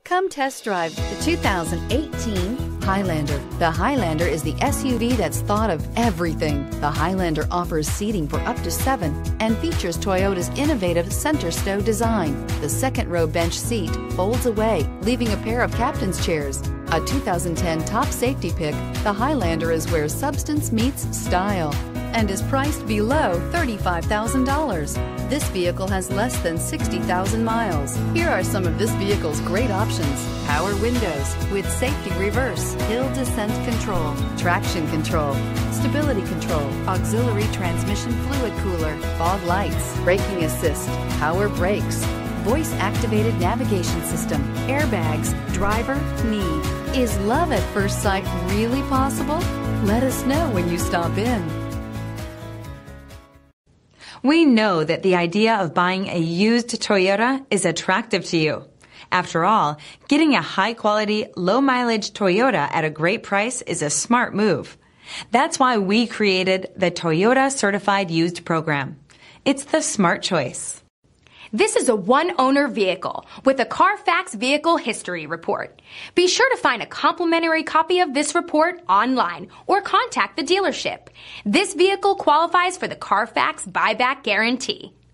Come test drive the 2018 Highlander. The Highlander is the SUV that's thought of everything. The Highlander offers seating for up to 7 and features Toyota's innovative center stow design. The second row bench seat folds away, leaving a pair of captain's chairs. A 2010 top safety pick, the Highlander is where substance meets style and is priced below $35,000. This vehicle has less than 60,000 miles. Here are some of this vehicle's great options: power windows with safety reverse, hill descent control, traction control, stability control, auxiliary transmission fluid cooler, fog lights, braking assist, power brakes, voice-activated navigation system, airbags, driver, knee. Is love at first sight really possible? Let us know when you stop in. We know that the idea of buying a used Toyota is attractive to you. After all, getting a high-quality, low-mileage Toyota at a great price is a smart move. That's why we created the Toyota Certified Used Program. It's the smart choice. This is a one-owner vehicle with a Carfax Vehicle History Report. Be sure to find a complimentary copy of this report online or contact the dealership. This vehicle qualifies for the Carfax Buyback Guarantee.